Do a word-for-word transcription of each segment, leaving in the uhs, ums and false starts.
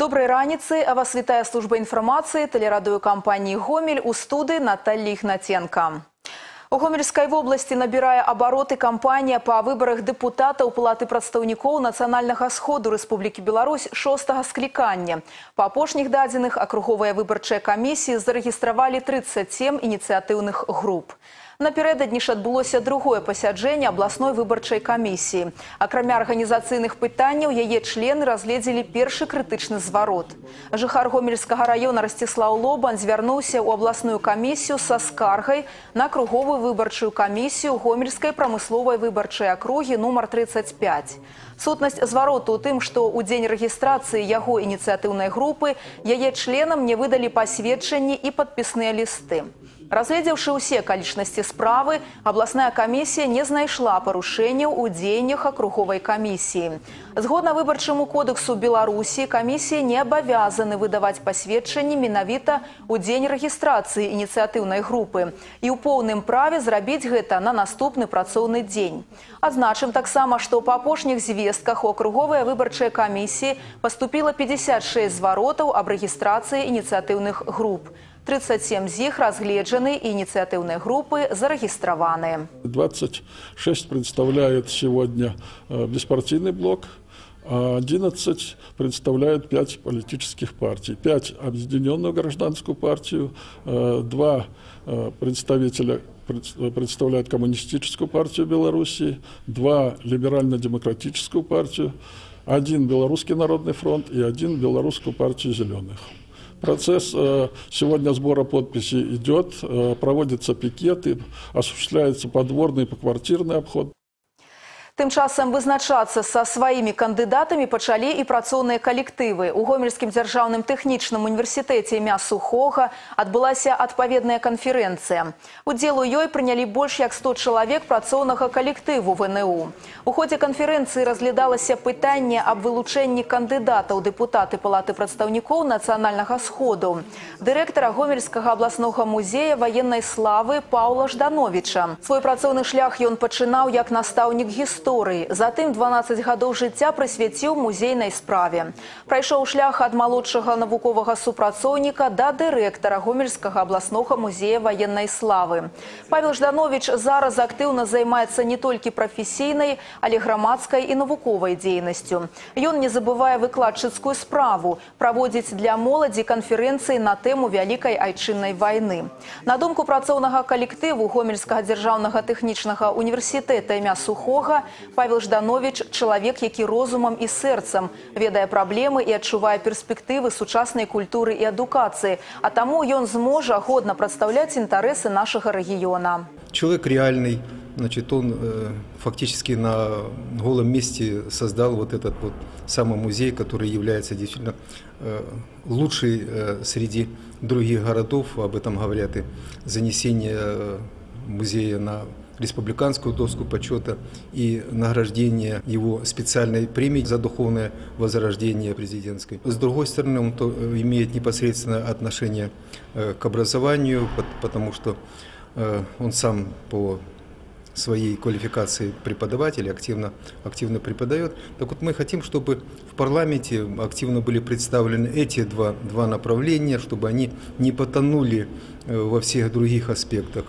Доброй раніцы, а вас вітае служба інфармацыі тэлерадыёкампаніі «Гомель», у студыі Наталья Ігнаценко. У Гомельской области набирая обороты кампанія по выборах депутатаў Палаты прадстаўнікоў Нацыянальнага сходу Рэспублікі Беларусь шостага склікання. Па апошніх дадзеных акруговыя выбарчыя камісіі зарэгістравалі тридцать семь ініцыятыўных груп. Напярэдадні ж адбылося другое пасяджэнне абласной выбарчай камісіі. Акрамя арганізацыйных пытанняў, яе члены разгледзелі першы крытычны зварот. Жыхар Гомельскага района Ростислав Лобан звярнуўся ў абласную камісію са скаргай на круговую выбарчую камісію Гомельскай прамысловай выбарчай акругі нумар тридцать пять. Сутнасць звароту ў тым, што ў дзень рэгістрацыі яго ініцыятыўнай групы яе членам не выдалі пасведчанні і падпісныя лісты. Разгледзеўшы ўсе акалічнасці справы, абласная камісія не знайшла парушэнняў у дзеяннях акруговай камісіі. Згодна выбарчаму кодэксу Беларусі, камісіі не абавязаны выдаваць пасведчанні менавіта ў дзень рэгістрацыі ініцыятыўнай групы і ў поўным праве зрабіць гэта на наступны працоўны дзень. Адзначым таксама, што па апошніх звестках у акруговыя выбарчыя камісіі паступіла пятьдесят шесть зваротаў аб рэгістрацыі ініцыятыўных груп. тридцать семь з іх разгледжаны и инициативные группы зарегистрированы. двадцать шесть представляет сегодня беспартийный блок, а одиннадцать представляют пять политических партий. пять объединенную гражданскую партию, два представителя представляют Коммунистическую партию Беларуси, два либерально-демократическую партию, один Белорусский народный фронт и один Белорусскую партию зеленых. Процесс сегодня сбора подписей идет, проводятся пикеты, осуществляется подворный и поквартирный обход. Тым часам вызначацца са сваімі кандыдатамі пачалі і працоўныя калектывы. У Гомельскім дзяржаўным тэхнічным універсітэце імя Сухога адбылася адпаведная канферэнцыя. Удзел у ёй прынялі больш як сто чалавек працоўнага калектыву вэ эн у. У ходзе канферэнцыі разглядалася пытанне аб вылучэнні кандыдатаў дэпутаты Палаты прадстаўнікоў Нацыянальнага сходу. Дырэктара Гомельскага абласнога музея ваеннай славы Паўла Ждановіча. Свой працоўны шлях ён пачынаў як настаўнік гісторыі. Затым дванаццаць гадоў жыцця прысвяціў музейнай справе. Прайшоў шлях ад малодшага навуковага супрацоўніка да дырэктара Гомельскага абласнога музея ваеннай славы. Павел Жданович зараз актыўна займаецца не толькі прафесійнай, але грамадскай і навуковай дзейнасцю. Ён не забывае выкладчыцкую справу, праводзіць для моладзі канферэнцыі на тэму вялікай айчыннай вайны. На думку працоўнага калектыву Гомельскага дзяржаўнага тэхнічнага універсітэта імя Сухога, Павел Жданович – чалавек, які розумам і сэрцам ведае праблемы і адчувае перспектывы сучаснай культуры і адукацыі, а таму ён зможа годна прадстаўляць інтарэсы нашага рэгіёна. Человек реальный, значит, он э, фактически на голом месте создал вот этот вот самый музей, который является действительно э, лучший э, среди других городов, об этом говорят и занесение э, музея на республиканскую доску почета и награждение его специальной премией за духовное возрождение президентской. С другой стороны, он то имеет непосредственное отношение к образованию, потому что он сам по своей квалификации преподаватель активно, активно преподает. Так вот, мы хотим, чтобы в парламенте активно были представлены эти два, два направления, чтобы они не потонули во всех других аспектах.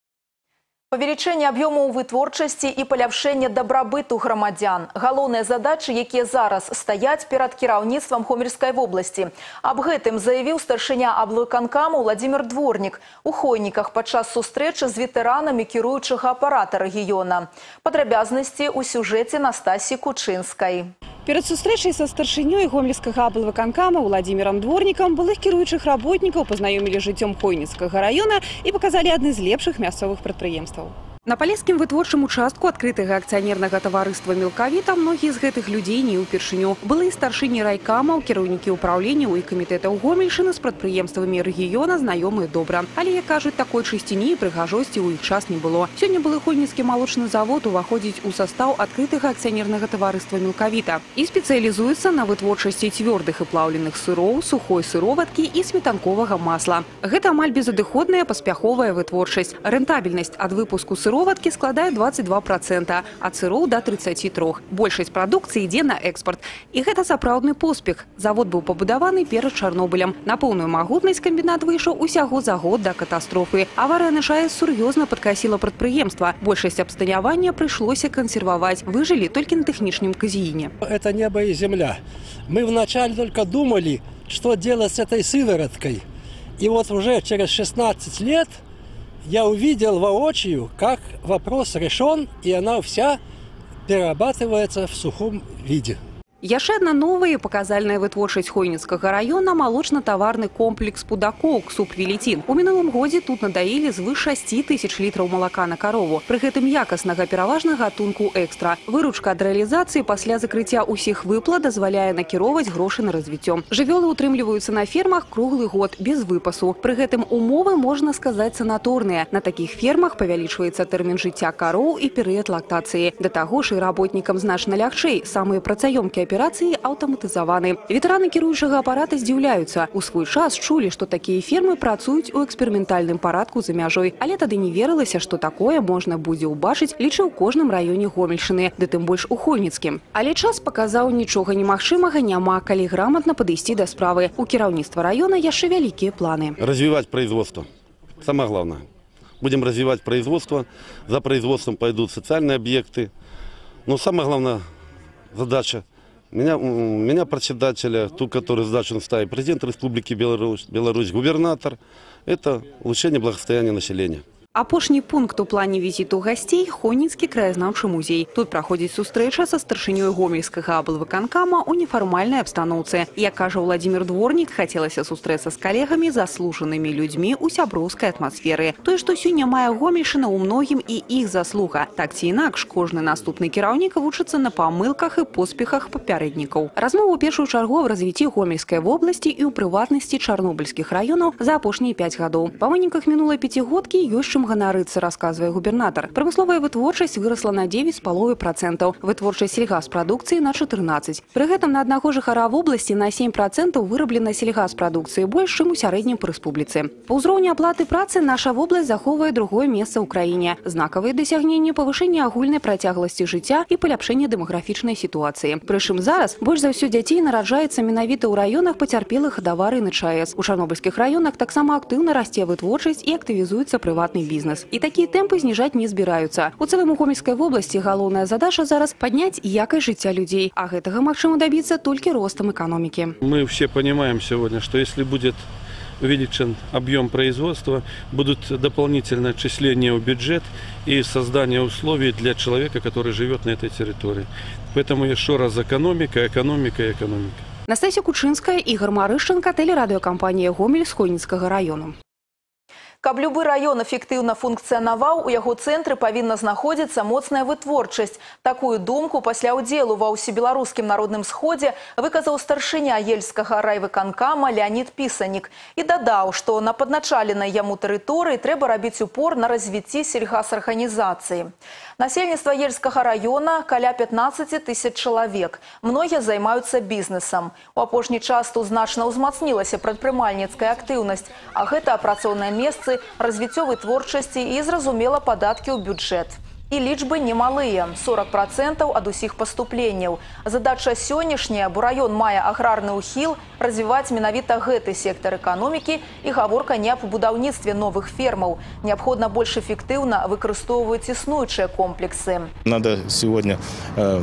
Павелічэнне аб'ёмаў вытворчасці і паляпшэнне дабрабыту грамадзян. Галоўныя задачы, якія зараз стаяць перад кіраўніцтвам Гомельскай вобласці. Аб гэтым заявіў старшыня аблвыканкаму Владимир Дворнік у Хойніках падчас сустрэчы з ветэранамі кіруючага апарата рэгіёна. Падрабязнасці ў сюжэце Настасі Кучынскай. Перед сустрэчай са старшынёй Гомельскага аблвыканкама Владимиром Дворнікам былых кіруючых работнікаў пазнаёмілі жыццём Хойніцкага района і паказалі адны з лепшых мясцовых прадпрыемстваў. На палескім вытворчым участку адкрытага акцыянернага таварыства «Мелкавіта» многія з гэтых людзей не ўпершыню. Былыя старшыні райкамаў, кіраўнікі ўпраўленняў і камітэтаў Гомельшчыны з прадпрыемствамі рэгіёна знаёмыя добра. Але, як кажуць, такой чысціні і прыгажосці ў іх час не было. Сёння былы хойніцкі малочны завод уваходзіць у састаў адкрытага акцыянернага таварыства «Мелкавіта» і спецыялізуецца на вытворчасці цвёрдых і плаўленых сыроў, сухой сыроваткі і сметанковага масла. Гэта амаль безадыходная паспяховая вытворчасць. Рэнтабельнасць ад выпуску сыроў сыроваткі складае двадцать два процента, а сыроў да тридцати трёх. Большасць прадукцыі ідзе на экспорт. І гэта сапраўдны поспех. Завод быў пабудаваны перад Чарнобылем. На поўную магутнасць камбінат выйшаў усяго за год да катастрофы. Аварыя на ЧАЭС сур'ёзна падкасіла прадпрыемства. Большасць абсталявання прыйшлося кансерваваць. Выжылі толькі на тэхнічным казеіне. Это небо и земля. Мы вначале только думали, что делать с этой сывороткой. И вот уже через шестнадцать лет я увидел воочию, как вопрос решен, и она вся перерабатывается в сухом виде. Яшчэ адна новая і паказальная вытворчасць Хойніцкага района – малочна-таварны комплекс «Пудакоўк» «Субвелітін». У мінулым годзе тут надаілі звыш шасці тысяч літраў малака на карову. Пры гэтым якаснага пераважна гатунку экстра. Выручка ад рэалізацыі пасля закрыцця ўсіх выплат дазваляе накіроўваць грошы на развіццё. Жывёлы ўтрымліваюцца на фермах круглы год, без выпасу. Пры гэтым умовы, можна сказаць, санаторныя. На такіх фермах павялічваецца тэрмін жыцця кароў і перыяд лактацыі. Да таго ж і работнікам значна лягчэй. Самыя працаёмкія операции аўтаматызаваны. Ветэраны кіруючага апарата здзіўляюцца. У свой час чулі, што такія фермы працуюць у эксперыментальным парадку за мяжой. Але тады не верылася, што такое можна будзе ўбачыць лічы ў кожным раёне Гомельшчыны, ды тым больш у Хойніцкім. Але час паказаў, нічога немагчымага няма, калі грамотна падысці да справы. У кіраўніцтва раёна яшчэ вялікія планы. Развивать производство. Самое главное. Будем развивать производство. За производством пойдут социальные объекты. Но самая главная задача Меня, меня председателя, ту, который задачу ставит президент Республики Беларусь, Беларусь, губернатор, это улучшение благосостояния населения. Апошні пункт у плане візіту гасцей – Хойніцкі краязнаўчы музей. Тут праходзіць сустрэча са старшынёй гомельскага аблвыканкама ў нефармальнай абстаноўцы. Як кажа Владимир Дворнік, хацелася сустрэцца з калегамі, заслужанымі людзьмі ў сяброўскай атмасферы. Тое, што сёння мае Гомельшчына, у многім і іх заслуга. Так ці інакш, кожны наступны кіраўнік вучыцца на памылках і поспехах папярэднікаў. Размова ў першую чаргу аб развіцці Гомельскай вобласці і ў прыватнасці чарнобыльскіх раёнаў за апошнія пяць гадоў. Па выніках мінулай пяцігодкі ёсць чым ганарыцца, расказвае губернатар. Прамысловая вытворчасць вырасла на дзевяць з паловай процентаў, вытворчасць сельгаспрадукцыі на чатырнаццаць. Пры гэтым на аднаго жыхара вобласці на сем процентаў выраблена сельгаспрадукцыі, больш, чым у сярэднім па рэспубліцы. Па ўзроўні аплаты працы наша вобласць захоўвае другое месца ў краіне. Знакавыя дасягненні павышэння агульнай працягласці жыцця і паляпшэння дэмаграфічнай сітуацыі. Прычым зараз больш за ўсё дзяцей нараджаецца менавіта ў раёнах пацярпелых ад аварыі на ЧАЭС. У чарнобыльскіх раёнах таксама актыўна расце вытворчасць і актывізуецца прыватны бізнес. Бізнес. І такія тэмпы зніжаць не збіраюцца. У цэлым у Гомельскай вобласці галоўная задача зараз падняць якасць жыцця людзей, а гэтага магчыма добиться толькі ростом экономики. Мы все понимаем сегодня, что если будет увеличен объем производства, будут дополнительные отчисления в бюджет и создание условий для человека, который живет на этой территории. Поэтому еще раз экономика, экономика и экономика. Настасья Кучинская, Игорь Марышченко, телерадиокомпания «Гомель» з Хойніцкага району. Каб любы раён эфектыўна функцыянаваў, у яго цэнтры павінна знаходзіцца моцная вытворчасць. Такую думку пасля ўдзелу ва ўсебеларускім народным сходзе выказаў старшыня ельскага райвыканкама Леонид Пісанік і дадаў, што на падначаленай яму тэрыторыі трэба рабіць упор на развіцці сельгасарганізацыі. Насельніцтва ельскага раёна каля пятнаццаці тысяч чалавек. Многія займаюцца бізнесам. У апошні час тут значна ўзмацнілася прадпрымальніцкая актыўнасць, а гэта працоўныя месцы, развіццё вытворчасці і, зразумела, падаткі ў бюджэт. І лічбы немалыя – сорок процентаў ад усіх паступленняў. Задача сённяшняя, бо раён мае аграрны ўхіл, развіваць менавіта гэты сектар эканомікі, і гаворка не аб будаўніцтве новых фермаў. Неабходна больш эфектыўна выкарыстоўваць існуючыя комплексы. Надо сегодня э,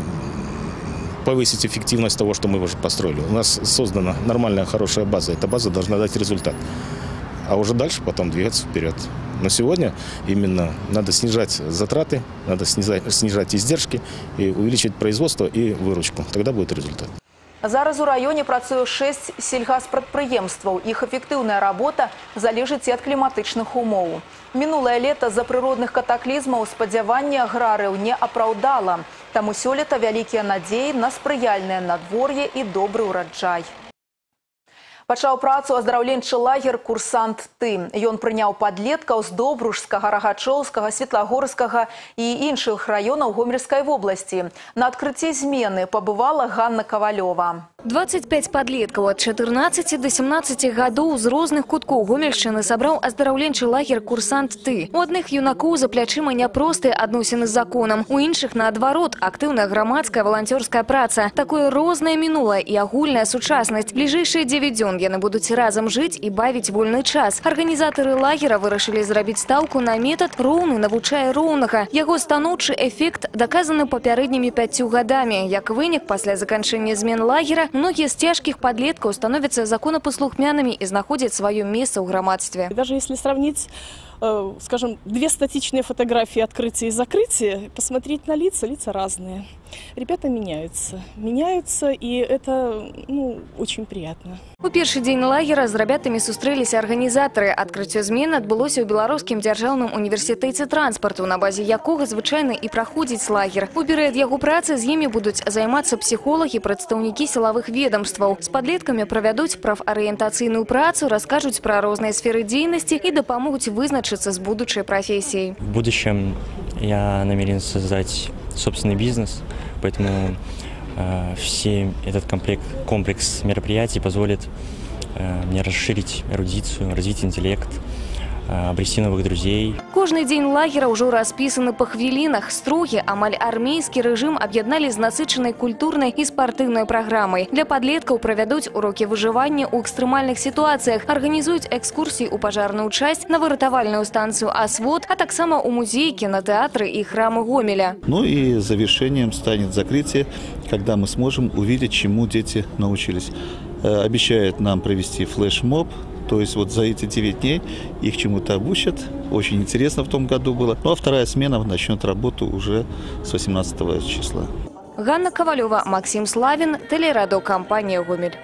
повысить эффективность того, что мы уже построили. У нас создана нормальная, хорошая база. Эта база должна дать результат. А уже дальше потом двигаться вперед. Но сегодня именно надо снижать затраты, надо снижать, снижать издержки и увеличить производство и выручку. Тогда будет результат. Зараз у раёне працуе шэсць сельгаспрадпрыемстваў. Іх эфектыўная работа залежыць і ад кліматычных умоў. Мінулае лета з-за прыродных катаклізмаў спадзяванні аграрыяў не апраўдала. Таму сёлета вялікія надзеі на спрыяльнае надвор'е і добры ўраджай. Пачаў працу аздараўленчы лагер «Курсант Ты». Ён прыняў падлеткаў з Добружскага, Рагачоўскага, Светлагорскага і іншых раёнаў Гомельскай вобласці. На адкрыцці змены пабывала Ганна Кавалёва. двадцать пять подлеткаў ад чатырнаццаці до семнаццаці гадоў з розных куткоў Гомельшчыны сабраў аздараўленчы лагер «Курсант ты». У адных юнакоў за плячыма няпростыя адносіны з законам, у іншых, наадварот, актыўная грамадская валанцёрская праца. Такое рознае мінулае і агульная сучаснасць. Бліжэйшыя дзевяць дзён яны будуць разам жыць і бавіць вольны час. Арганізатары лагера вырашылі зрабіць стаўку на метад «Роўны навучае роўнага». Яго станоўчы эфект даказаны папярэднімі пяццю гадамі. Як вынік, пасля заканчэння змен лагера многие з цяжкіх подлеткаў становятся законопослухмянами и находят свое место в громадстве. Даже если сравнить, скажем, две статичные фотографии открытия и закрытия, посмотреть на лица, лица разные. Ребята меняются. Меняются, и это, ну, очень приятно. У першы дзень лагера з ребятамі сустрэліся арганізатары. Адкрыццё змен адбылося ў Беларускім дзяржаўным універсітэце транспарту, на базе якога звычайна і праходзіць лагер. У перыяд яго працы з імі будуць займацца псіхолагі, прадстаўнікі сілавых ведомстваў. З падлеткамі правядуць прафарыентацыйную працу, раскажуць пра розныя сферы дзейнасці і дапамогуць вызначыцца з будучай профессией. В будущем я намерен создать собственный бизнес, поэтому э, все этот комплекс, комплекс мероприятий позволит э, мне расширить эрудицию, развить интеллект, э, обрести новых друзей. Кожны дзень лагера ўжо распісаны па хвілінах. Строгі, амаль армейскі рэжым аб'ядналі з насычанай культурнай і спартыўнай праграмай. Для падлеткаў правядуць урокі выжывання ў экстрэмальных сітуацыях, арганізуюць экскурсіі ў пажарную часть, на выратавальную станцию «Асвод», а таксама ў музеі, кинотеатры и храмы Гомеля. Ну и завершением станет закрытие, когда мы сможем увидеть, чему дети научились. Обещают нам провести флешмоб. То есть вот за эти девять дней их чему-то обучат. Очень интересно в том году было. Ну а вторая смена начнет работу уже с восемнадцатого числа. Ганна Ковалева, Максим Славин, телерадиокомпания «Гомель».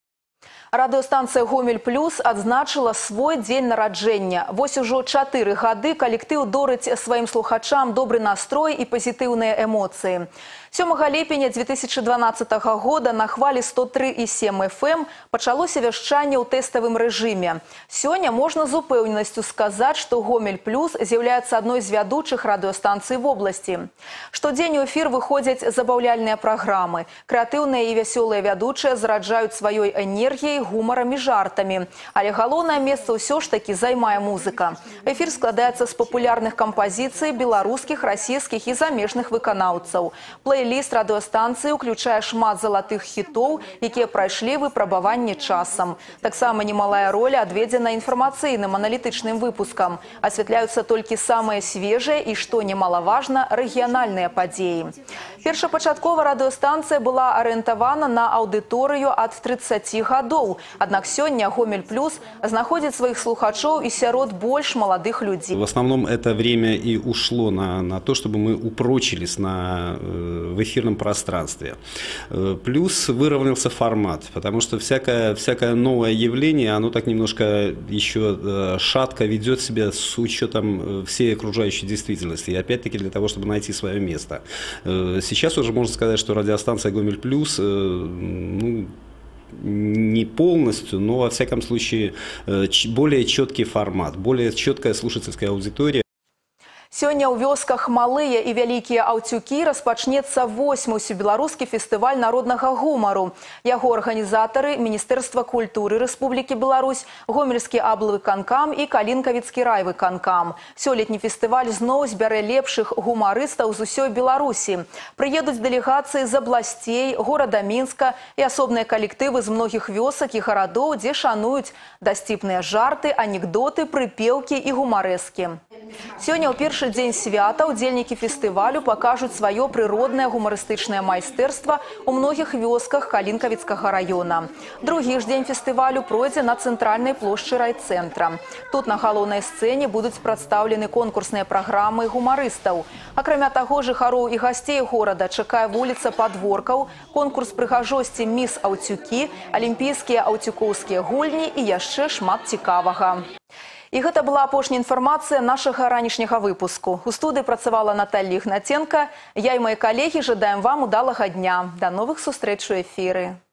Радыёстанцыя «Гомель плюс» адзначыла свой дзень нараджэння. Вось ужо чатыры гады калектыў дорыць сваім слухачам добры настрой і пазітыўныя эмоцыі. сёмага ліпеня две тысячи дванаццатага года на хвалі сто тры і сем эф эм пачалося вяшчанне ў тэставым рэжыме. Сёння можна з упэўненасцю сказаць, што «Гомель плюс» з'яўляецца адной з вядучых радыёстанцый вобласці. Штодзень у эфір выходзяць забаўляльныя праграмы. Крэатыўныя і вясёлыя вядучыя зараджаюць сваёй энергіяй, гумарам і жартамі. Але галоўнае месца ўсё ж такі займае музыка. Эфір складаецца з папулярных кампазіцый беларускіх, расійскіх і замежных выканаўцаў. Плейліст радыёстанцыі ўключае шмат залатых хітоў, якія прайшлі выпрабаванне часам. Таксама немалая роля адведзена інфармацыйным аналітычным выпускам. Асвятляюцца толькі самыя свежыя і, што немалаважна, рэгіянальныя падзеі. Першапачаткова радыёстанцыя была арыентавана на аўдыторыю ад трыццаці гадоў. Аднак сёння «Гомель плюс» знаходзіць сваіх слухачоў і сярод больш маладых людзей. В основном это время и ушло на, на то, чтобы мы упрочились на, в эфирном пространстве. Плюс выровнялся формат, потому что всякое, всякое новое явление, оно так немножко еще шатко ведет себя с учетом всей окружающей действительности. И опять-таки для того, чтобы найти свое место. Сейчас уже можно сказать, что радиостанция «Гомель плюс», ну, не полностью, но во всяком случае более четкий формат, более четкая слушательская аудитория. Сёння ў вёсках малыя і вялікія аўцюкі распачнецца восьмы ўсебеларускі фестываль народнага гумару. Яго арганізатары Міністэрства культуры Рэспублікі Беларусь, Гомельскі аблвыканкам і Калінкавіцкі райвыканкам. Сёлетні фестываль зноў збярэ лепшых гумарыстаў з усёй Беларусі. Прыедуць дэлегацыі з абласцей, горада Мінска і асобныя калектывы з многіх вёсак і гарадоў, дзе шануюць дасціпныя жарты, анекдоты, прыпеўкі і гумарэскі. Сёння ў першы дзень свята удзельнікі фестывалю пакажуць сваё прыроднае гумарыстычнае майстэрства ў многіх вёсках Калінкавіцкага раёна. Другі ж дзень фестывалю пройдзе на цэнтральнай плошчы райцэнтра. Тут на галоўнай сцэне будуць прадстаўлены конкурсныя праграмы гумарыстаў. Акрамя таго, жыхароў і гасцей горада чакае вуліца падворкаў, конкурс прыгажосці «Міс Аўцюкі», алімпійскія аўцюкоўскія гульні і яшчэ шмат цікавага. І гэта была апошняя інфармацыя нашага ранішняга выпуску. У студыі працавала Наталья Ігнаценка. Я і мае калегі жадаем вам удалага дня. Да новых сустрэч у эфіры.